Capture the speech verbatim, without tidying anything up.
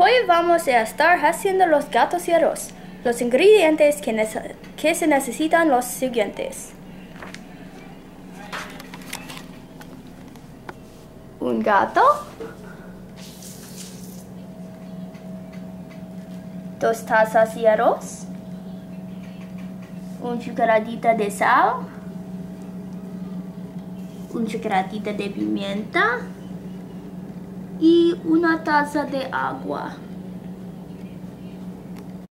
Hoy vamos a estar haciendo los gatos y arroz. Los ingredientes que, que se necesitan los siguientes. Un gato. Dos tazas de arroz. Una cucharadita de sal. Una cucharadita de pimienta. Y una taza de agua.